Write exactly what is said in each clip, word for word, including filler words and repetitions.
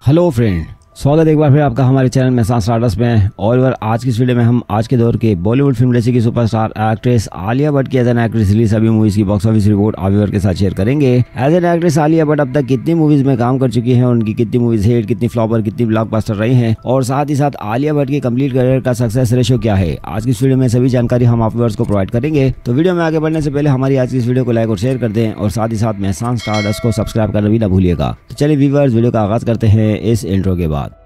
Hello friend, स्वागत है एक बार फिर आपका हमारे चैनल मेहसान स्टारडस्ट में। और आज की इस वीडियो में हम आज के दौर के बॉलीवुड फिल्म इंडस्ट्री की सुपरस्टार एक्ट्रेस आलिया भट्ट की एज एन एक्ट्रेस रिलीज सभी मूवीज की बॉक्स ऑफिस रिपोर्ट आप व्यूअर के साथ शेयर करेंगे। As an actress Alia Bhatt अब तक कितनी मूवीज में काम कर चुकी है, उनकी कितनी मूवीज हिट, कितनी फ्लॉपर, कितनी ब्लॉकबस्टर रही हैं, और साथ ही साथ आलिया भट्ट की कंप्लीट करियर का सक्सेस रेशियो क्या है। आज की इस वीडियो में सभी जानकारी हम आप व्यूअर्स को प्रोवाइड करेंगे। तो वीडियो में आगे बढ़ने से पहले हमारी आज की इस वीडियो को लाइक और शेयर कर दें, और साथ ही साथ मेहसान स्टारडस्ट को सब्सक्राइब करना भी ना भूलिएगा। तो चलिए व्यूअर्स, वीडियो का आगाज करते हैं इस इंट्रो के बाद।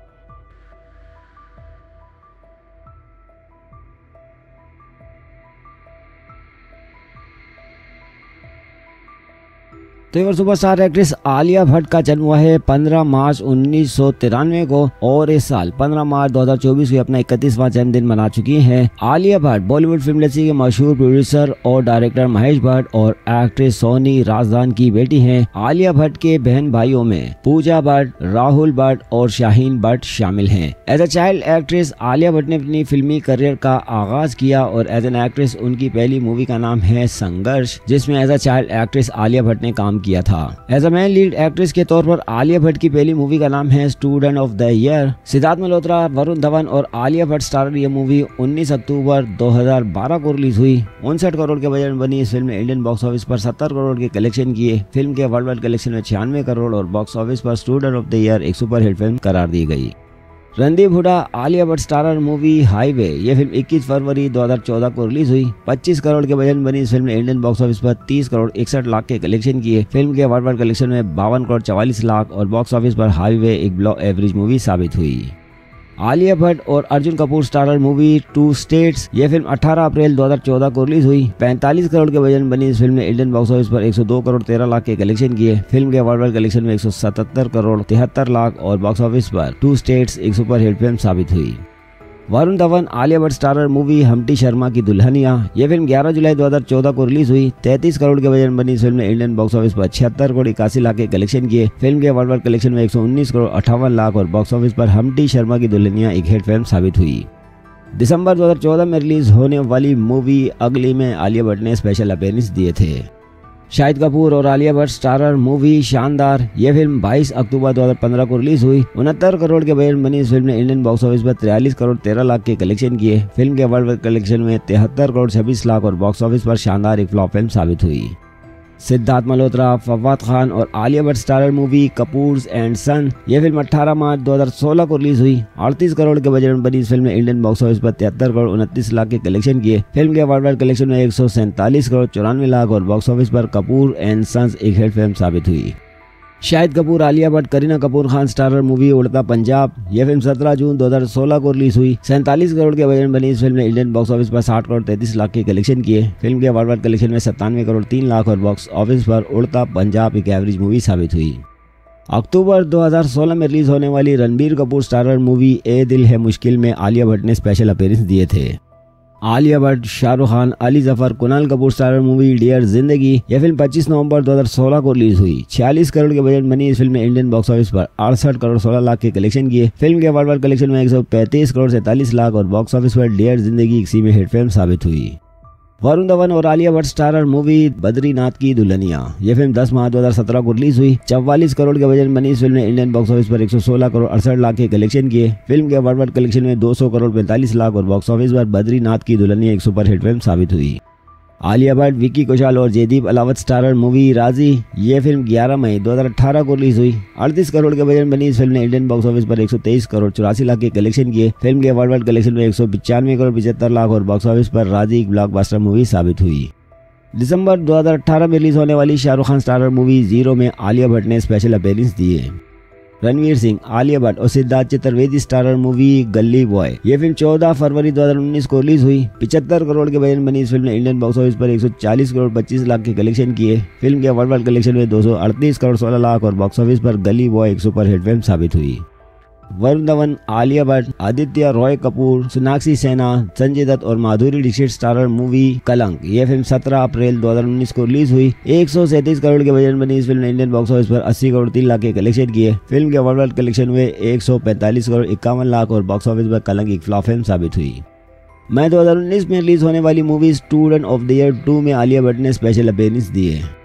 तो एक सुपरस्टार एक्ट्रेस आलिया भट्ट का जन्म हुआ है पंद्रह मार्च उन्नीस सौ तिरानवे को, और इस साल पंद्रह मार्च दो हज़ार चौबीस को अपना इकतीसवां जन्मदिन मना चुकी हैं। Alia Bhatt Bollywood film industry के मशहूर प्रोड्यूसर और डायरेक्टर महेश भट्ट और एक्ट्रेस सोनी राजदान की बेटी हैं। आलिया भट्ट के बहन भाइयों में पूजा भट्ट, राहुल भट्ट और शाहीन भट्ट शामिल हैं। As a child actress Alia Bhatt ने अपनी फिल्मी करियर का आगाज किया, और एज एन एक्ट्रेस उनकी पहली मूवी का नाम है संघर्ष, जिसमें as a child actress Alia Bhatt ने काम किया था। As a main lead actress के तौर पर आलिया भट्ट की पहली मूवी का नाम है student of the year. Siddharth Malhotra, Varun Dhawan और आलिया भट्ट स्टारर ये मूवी उन्नीस अक्टूबर दो हज़ार बारह को रिलीज हुई। उनसठ करोड़ के बजट में बनी इस फिल्म ने इंडियन बॉक्स ऑफिस पर सत्तर करोड़ के कलेक्शन किए। फिल्म के वर्ल्ड वाइड कलेक्शन में छियानवे करोड़ और बॉक्स ऑफिस पर स्टूडेंट ऑफ द ईयर एक सुपर हिट फिल्म करार दी गई। Randeep Hooda, Alia Bhatt starrer movie highway, ये फिल्म इक्कीस फरवरी दो हज़ार चौदह को रिलीज हुई। पच्चीस करोड़ के बजट में बनी इस फिल्म ने इंडियन बॉक्स ऑफिस पर तीस करोड़ इकसठ लाख के कलेक्शन किए। फिल्म के वर्ल्ड वाइड कलेक्शन में बावन करोड़ चवालीस लाख और बॉक्स ऑफिस पर हाईवे एक बिलो एवरेज मूवी साबित हुई। आलिया भट्ट और Arjun Kapoor starrer movie two states, ये फिल्म अठारह अप्रैल दो हज़ार चौदह को रिलीज हुई। पैंतालीस करोड़ के बजट में बनी इस फिल्म ने इंडियन बॉक्स ऑफिस पर एक सौ दो करोड़ तेरह लाख के कलेक्शन किए। फिल्म के वर्ल्ड वाइड कलेक्शन में एक सौ सतहत्तर करोड़ तिहत्तर लाख और बॉक्स ऑफिस पर टू स्टेट्स एक सुपर हिट फिल्म साबित हुई। वरुण धवन, आलिया भट्ट स्टारर मूवी हम्टी शर्मा की दुल्हनिया, ये फिल्म ग्यारह जुलाई दो हज़ार चौदह को रिलीज हुई। तैंतीस करोड़ के बजट में बनी इस फिल्म ने इंडियन बॉक्स ऑफिस पर छिहत्तर करोड़ इक्यासी लाख के कलेक्शन किए। फिल्म के वर्ल्ड वाइड कलेक्शन में एक सौ उन्नीस करोड़ अट्ठावन लाख और बॉक्स ऑफिस पर हम्टी शर्मा की दुल्हनिया एक हिट फिल्म साबित हुई। दिसंबर दो हज़ार चौदह में रिलीज होने वाली मूवी अगली में आलिया भट्ट ने स्पेशल अपीयरेंस दिए थे। शाहिद कपूर और आलिया भट्ट स्टारर मूवी शानदार, ये फिल्म बाईस अक्टूबर दो हज़ार पंद्रह को रिलीज हुई। उनहत्तर करोड़ के बजट में बनी इस फिल्म ने इंडियन बॉक्स ऑफिस पर तिरालीस करोड़ तेरह लाख के कलेक्शन किए। फिल्म के वर्ल्ड वाइड कलेक्शन में तिहत्तर करोड़ छब्बीस लाख और बॉक्स ऑफिस पर शानदार एक फ्लॉप फिल्म साबित हुई। सिद्धार्थ मल्होत्रा, फवाद खान और Alia Bhatt starrer movie Kapoors and son, ये फिल्म अठारह मार्च दो हज़ार सोलह को रिलीज हुई। अड़तीस करोड़ के बजट में बनी इस फिल्म ने इंडियन बॉक्स ऑफिस पर तिहत्तर करोड़ उनतीस लाख के कलेक्शन किए। फिल्म के वर्ल्ड वाइड कलेक्शन में एक सौ सैंतालीस करोड़ चौरानवे लाख और बॉक्स ऑफिस पर कपूर एंड सन्स एक हिट फिल्म साबित हुई। शाहिद कपूर, आलिया भट्ट, करीना कपूर खान स्टारर मूवी उड़ता पंजाब, यह फिल्म सत्रह जून दो हज़ार सोलह को रिलीज हुई। सैंतालीस करोड़ के बजट में बनी इस फिल्म ने इंडियन बॉक्स ऑफिस पर साठ करोड़ तैंतीस लाख के कलेक्शन किए। फिल्म के वर्ल्ड वाइड कलेक्शन में सत्तानवे करोड़ तीन लाख और बॉक्स ऑफिस पर उड़ता पंजाब एक एवरेज मूवी साबित हुई। अक्टूबर दो हज़ार सोलह में रिलीज होने वाली रणबीर कपूर स्टारर मूवी ए दिल है मुश्किल में आलिया भट्ट ने स्पेशल अपीयरेंस दिए थे। Alia Bhatt, Shahrukh Khan, Ali Zafar, Kunal Kapoor starrer movie dear Zindagi, यह फिल्म पच्चीस नवंबर दो हज़ार सोलह को रिलीज हुई। छियालीस करोड़ के बजट बनी इस फिल्म ने इंडियन बॉक्स ऑफिस पर अड़सठ करोड़ सोलह लाख के कलेक्शन किए। फिल्म के वर्ल्ड वाइड कलेक्शन में एक सौ पैंतीस करोड़ सैंतालीस लाख और बॉक्स ऑफिस पर डियर जिंदगी एक सीमी हिट फिल्म साबित हुई। वरुण धवन और आलिया भट्ट स्टारर मूवी बद्रीनाथ की दुल्हनिया, यह फिल्म दस मार्च दो हज़ार सत्रह को रिलीज हुई। चौवालीस करोड़ के बजट में बनी इस फिल्म ने इंडियन बॉक्स ऑफिस पर एक सौ सोलह करोड़ अड़सठ लाख के कलेक्शन किए। फिल्म के वर्ल्ड वाइड कलेक्शन में दो सौ करोड़ पैंतालीस लाख और बॉक्स ऑफिस पर बद्रीनाथ की दुल्हनिया एक सुपर हिट फिल्म साबित हुई। आलिया भट्ट, विक्की कौशल और जयदीप अलावत स्टारर मूवी राजी, ये फिल्म ग्यारह मई दो हज़ार अठारह को रिलीज हुई। अड़तीस करोड़ के बजट में बनी इस फिल्म ने इंडियन बॉक्स ऑफिस पर एक सौ तेईस करोड़ चौरासी लाख के कलेक्शन किए। फिल्म के वर्ल्ड वाइड कलेक्शन में एक सौ पचानवे करोड़ पचहत्तर लाख और बॉक्स ऑफिस पर राजी एक ब्लॉकबस्टर मूवी साबित हुई। दिसंबर दो हज़ार अठारह में रिलीज होने वाली Shahrukh Khan starrer movie zero में आलिया भट्ट ने स्पेशल अपीयरेंस दिए। रणवीर सिंह, आलिया भट्ट और Siddharth Chaturvedi starrer movie Gully boy, ये फिल्म चौदह फरवरी दो हज़ार उन्नीस को रिलीज हुई। पचहत्तर करोड़ के बजट में बनी इस फिल्म ने इंडियन बॉक्स ऑफिस पर एक सौ चालीस करोड़ पच्चीस लाख के कलेक्शन किए। फिल्म के वर्ल्ड वाइड कलेक्शन में दो सौ अड़तीस करोड़ सोलह लाख और बॉक्स ऑफिस पर गली बॉय एक सुपर हिट फिल्म साबित हुई। वरुण धवन, आलिया भट्ट, आदित्य रॉय कपूर, सोनाक्षी सिन्हा, संजय दत्त और माधुरी दीक्षित स्टारर मूवी कलंक, यह फिल्म सत्रह अप्रैल दो हज़ार उन्नीस को रिलीज हुई। एक सौ सैंतीस करोड़ के बजट में बनी इस फिल्म ने इंडियन बॉक्स ऑफिस पर अस्सी करोड़ तीन लाख के कलेक्शन किए। फिल्म के वर्ल्ड वाइड कलेक्शन में एक सौ पैंतालीस करोड़ इक्यावन लाख और बॉक्स ऑफिस पर कलंक एक फ्लॉप फिल्म साबित हुई। मई दो हज़ार उन्नीस में रिलीज होने वाली movie student of the year two में आलिया भट्ट ने स्पेशल अपीयरेंस दी है।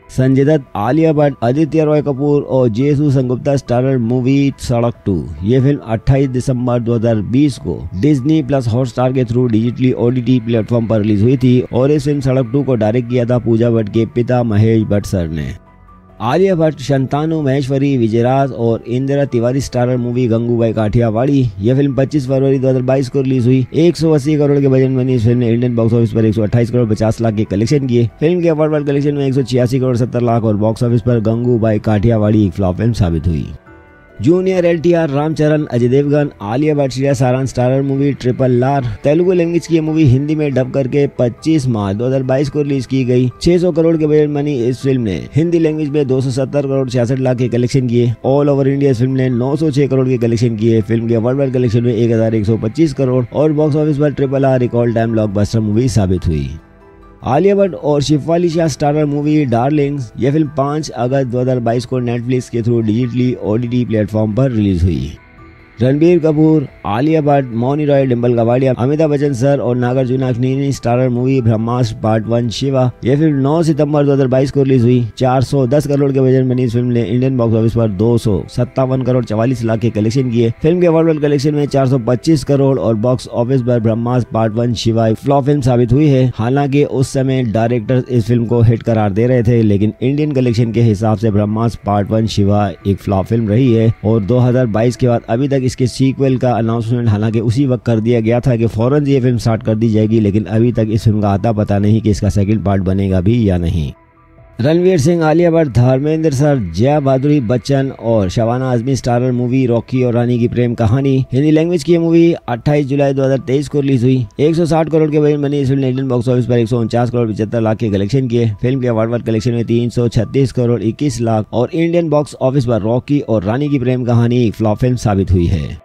संजय दत्त, आलिया भट्ट, आदित्य रॉय कपूर और Jisshu Sengupta starrer movie Sadak two. ये फिल्म अट्ठाईस दिसंबर दो हज़ार बीस को डिज्नी प्लस हॉटस्टार के थ्रू डिजिटली ओटीटी प्लेटफॉर्म पर रिलीज हुई थी और इस फिल्म सड़क टू को डायरेक्ट किया था पूजा भट्ट के पिता महेश भट्ट सर ने। आलिया भट्ट, शंतानु महेश्वरी, विजयराज और इंदिरा तिवारी स्टारर मूवी गंगूबाई काठियावाड़ी। यह फिल्म पच्चीस फरवरी दो हज़ार बाईस को रिलीज हुई। एक सौ अस्सी करोड़ के बजट में बनी इस फिल्म ने इंडियन बॉक्स ऑफिस पर एक सौ अट्ठाईस करोड़ पचास लाख के कलेक्शन किए। फिल्म के वर्ल्ड वाइड कलेक्शन में एक सौ छियासी करोड़ सत्तर लाख और बॉक्स ऑफिस पर गंगूबाई काठियावाड़ी एक फ्लॉप फिल्म साबित हुई। Junior NTR, Ramcharan, Ajay Devgn, Alia Bhatt, Shriya Saran starrer movie triple R. Telugu language की ये मूवी हिंदी में डब करके पच्चीस मार्च दो हज़ार बाईस को रिलीज की गई। छह सौ करोड़ के बजट बनी इस फिल्म ने हिंदी लैंग्वेज में दो सौ सत्तर करोड़ छियासठ लाख के कलेक्शन किए। ऑल ओवर इंडिया इस फिल्म ने नौ सौ छह करोड़ के कलेक्शन किए। फिल्म के वर्ल्ड वाइड कलेक्शन में एक हजार एक सौ पच्चीस करोड़ और बॉक्स ऑफिस पर ट्रिपल आर एक ऑल टाइम ब्लॉकबस्टर मूवी साबित हुई। आलिया भट्ट और Shefali Shah starrer movie darlings. यह फिल्म पाँच अगस्त दो हज़ार बाईस को नेटफ्लिक्स के थ्रू डिजिटली ओटीटी प्लेटफॉर्म पर रिलीज हुई। रणबीर कपूर, आलिया भट्ट, मौनी रॉय, डिम्पल कपाड़िया, अमिताभ बच्चन सर और Nagarjuna Akkineni starrer movie Brahmastra part one Shiva. यह फिल्म नौ सितंबर दो हज़ार बाईस को रिलीज हुई। चार सौ दस करोड़ के बजट बनी इस फिल्म ने इंडियन बॉक्स ऑफिस पर दो सौ सत्तावन करोड़ चवालीस लाख के कलेक्शन किए। फिल्म के वर्ल्ड वाइड कलेक्शन में चार सौ पच्चीस करोड़ और बॉक्स ऑफिस पर ब्रह्मास्त्र पार्ट वन शिवा एक फ्लॉप फिल्म साबित हुई है। हालांकि उस समय डायरेक्टर्स इस फिल्म को हिट करार दे रहे थे, लेकिन इंडियन कलेक्शन के हिसाब से ब्रह्मास्त्र पार्ट वन शिवा एक फ्लॉप फिल्म रही है और दो हज़ार बाईस के बाद अभी तक इसके सीक्वल का अनाउंसमेंट हालांकि उसी वक्त कर दिया गया था कि फौरन ये फिल्म स्टार्ट कर दी जाएगी, लेकिन अभी तक इस फिल्म का आता पता नहीं कि इसका सेकंड पार्ट बनेगा भी या नहीं। रणवीर सिंह, आलिया भट्ट, धर्मेंद्र सर, जया भादुरी बच्चन और Shabana Azmi starrer movie Rocky और रानी की प्रेम कहानी। हिंदी लैंग्वेज की मूवी अट्ठाईस जुलाई दो हज़ार तेईस को रिलीज हुई। एक सौ साठ करोड़ के बजट बनी इस फिल्म ने इंडियन बॉक्स ऑफिस पर एक सौ उनचास करोड़ पचहत्तर लाख के कलेक्शन किए। फिल्म के वर्ल्ड वाइड कलेक्शन में तीन सौ छत्तीस करोड़ इक्कीस लाख और इंडियन बॉक्स ऑफिस पर रॉकी और रानी की प्रेम कहानी एक फ्लॉप फिल्म साबित हुई है।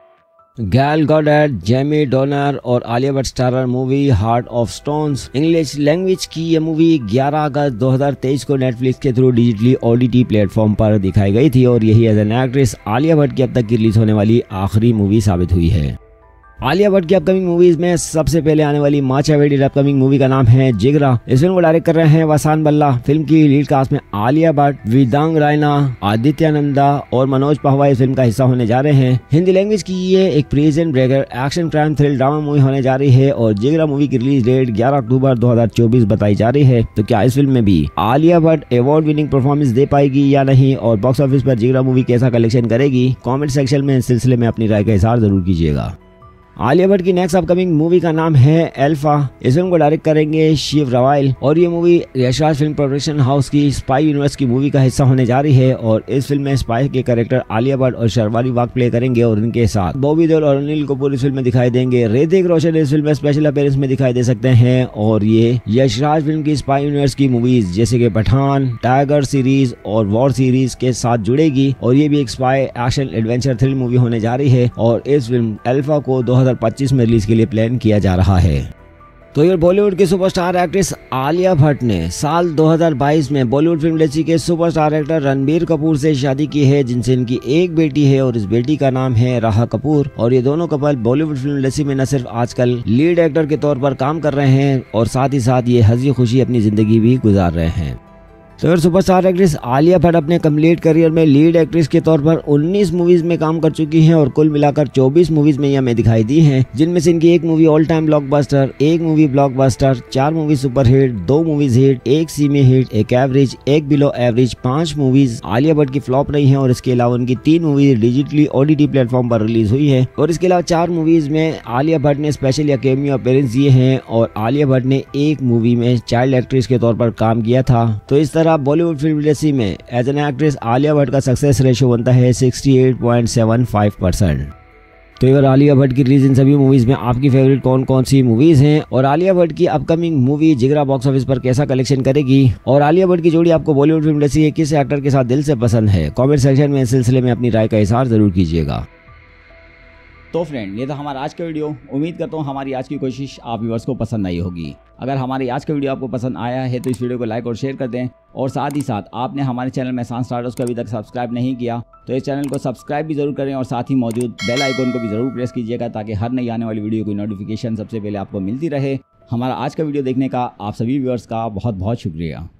गैल गॉडर्ड, जेमी डोनर और Alia Bhatt starrer movie heart of stones. English language की यह मूवी ग्यारह अगस्त दो हज़ार तेईस को नेटफ्लिक्स के थ्रू डिजिटली ओटीटी प्लेटफॉर्म पर दिखाई गई थी और यही as an actress Alia Bhatt की अब तक की रिलीज होने वाली आखिरी मूवी साबित हुई है। आलिया भट्ट की अपकमिंग मूवीज में सबसे पहले आने वाली मच अवेटेड अपकमिंग मूवी का नाम है जिगरा। इस फिल्म को डायरेक्ट कर रहे हैं वसान बल्ला। फिल्म की लीड कास्ट में आलिया भट्ट, विदांग रायना, आदित्य नंदा और मनोज पहवा इस फिल्म का हिस्सा होने जा रहे हैं। हिंदी लैंग्वेज की ये एक prison breaker action crime thrill drama movie होने जा रही है और जिगरा मूवी की रिलीज डेट ग्यारह अक्टूबर दो हज़ार चौबीस बताई जा रही है। तो क्या इस फिल्म में भी Alia Bhatt award winning performance दे पाएगी या नहीं और बॉक्स ऑफिस पर जिगरा मूवी कैसा कलेक्शन करेगी? कॉमेंट सेक्शन में इस सिलसिले में अपनी राय का इजहार जरूर कीजिएगा। आलिया भट्ट की नेक्स्ट अपकमिंग मूवी का नाम है अल्फा। इस फिल्म को डायरेक्ट करेंगे शिव रवाइल और ये movie Yashraj film production house की स्पाई यूनिवर्स की मूवी का हिस्सा होने जा रही है और इस फिल्म में स्पाई के कैरेक्टर आलिया भट्ट और शर्वाली वाग प्ले करेंगे और इनके साथ बॉबी देओल और अनिल कपूर इस फिल्म में दिखाई देंगे। ऋतिक रोशन इस फिल्म में स्पेशल अपीयरेंस में दिखाई दे सकते हैं और ये यशराज फिल्म की स्पाई यूनिवर्स की मूवीज जैसे कि पठान, टाइगर सीरीज और वॉर सीरीज के साथ जुड़ेगी और ये भी एक spy action adventure thrill movie होने जा रही है और इस फिल्म अल्फा को दो हज़ार पच्चीस में रिलीज के लिए प्लान किया जा रहा है। तो ये बॉलीवुड की सुपरस्टार एक्ट्रेस आलिया भट्ट ने साल दो हज़ार बाईस में बॉलीवुड फिल्म इंडस्ट्री के सुपरस्टार एक्टर रणबीर कपूर से शादी की है, जिनसे इनकी एक बेटी है और इस बेटी का नाम है राहा कपूर। और ये दोनों कपल बॉलीवुड फिल्म इंडस्ट्री में न सिर्फ आजकल लीड एक्टर के तौर पर काम कर रहे हैं और साथ ही साथ ये हंसी खुशी अपनी जिंदगी भी गुजार रहे हैं। तो सुपरस्टार एक्ट्रेस आलिया भट्ट अपने कंप्लीट करियर में लीड एक्ट्रेस के तौर पर उन्नीस मूवीज में काम कर चुकी हैं और कुल मिलाकर चौबीस मूवीज में ये हमें दिखाई दी हैं, जिनमें से इनकी एक मूवी ऑल टाइम ब्लॉकबस्टर, एक मूवी ब्लॉकबस्टर, चार मूवी सुपरहिट, दो मूवीज हिट, एक सीमी हिट, एक एवरेज, एक बिलो एवरेज, पांच मूवीज आलिया भट्ट की फ्लॉप रही हैं और इसके अलावा उनकी तीन मूवीज डिजिटली ओटीटी प्लेटफॉर्म पर रिलीज हुई है और इसके अलावा चार मूवीज में आलिया भट्ट ने स्पेशल या कैमियो अपीयरेंस दिए हैं और आलिया भट्ट ने एक मूवी में चाइल्ड एक्ट्रेस के तौर पर काम किया था। तो इस तरह बॉलीवुड फिल्म इंडस्ट्री में as an actress Alia Bhatt का सक्सेस रेशियो बनता है अड़सठ पॉइंट सात पाँच परसेंट। तो यार आलिया भट्ट की रिलीज इन सभी मूवीज में आपकी फेवरेट कौन कौन सी मूवीज हैं और आलिया भट्ट की upcoming movie Jigra box office पर कैसा कलेक्शन करेगी और आलिया भट्ट की जोड़ी आपको बॉलीवुड फिल्म इंडस्ट्री के किस एक्टर के साथ दिल से पसंद है? कमेंट सेक्शन में इस सिलसिले में अपनी राय का इजहार जरूर कीजिएगा। तो फ्रेंड, ये था हमारा आज का वीडियो। उम्मीद करता हूँ हमारी आज की कोशिश आप व्यूअर्स को पसंद आई होगी। अगर हमारी आज का वीडियो आपको पसंद आया है तो इस वीडियो को लाइक और शेयर कर दें और साथ ही साथ आपने हमारे चैनल मेहसान स्टार्टर्स को अभी तक सब्सक्राइब नहीं किया तो इस चैनल को सब्सक्राइब भी जरूर करें और साथ ही मौजूद बेल आइकन को भी जरूर प्रेस कीजिएगा ताकि हर नई आने वाली वीडियो की नोटिफिकेशन सबसे पहले आपको मिलती रहे। हमारा आज का वीडियो देखने का आप सभी व्यूअर्स का बहुत बहुत शुक्रिया।